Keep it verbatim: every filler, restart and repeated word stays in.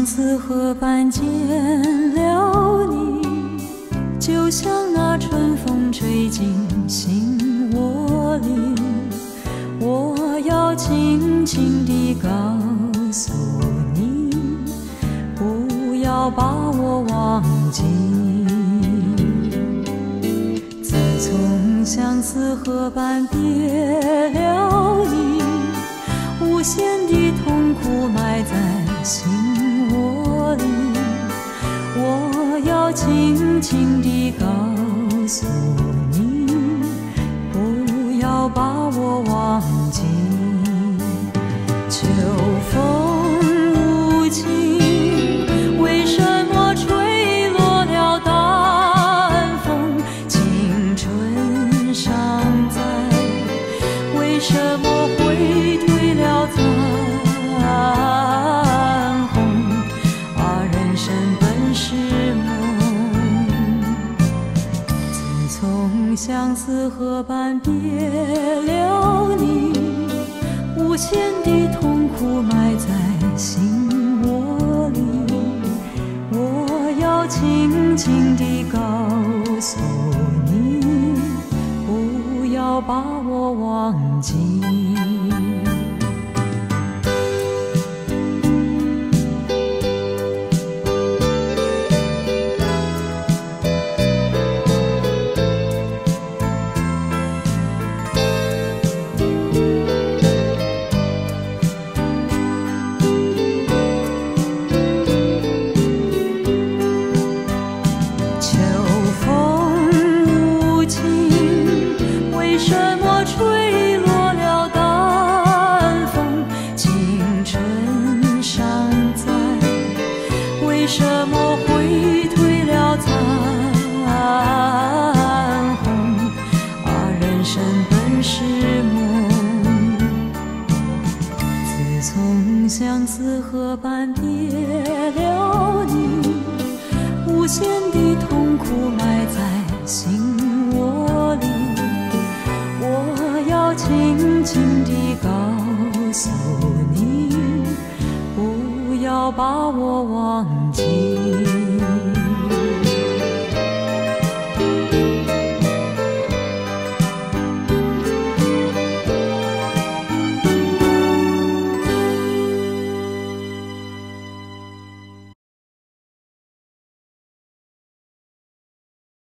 似河般见了你，就像那春风吹进心窝里。我要轻轻地告诉你，不要把我忘记。自从相思河畔别了你，无限的痛苦埋在心窝里。我要轻轻地告诉你，不要把我忘记。秋风无情，为什么吹落了淡风？青春尚在，为什么会退了残红？啊，人生本是梦，自从相思河畔别了你，无限的痛苦埋在心窝里。我要轻轻地告诉你，不要把我忘记。为什么会退了残红？啊，人生本是梦，自从相思河畔别了你，无限的痛苦埋在心窝里。我要轻轻地告诉你，不要把我忘记。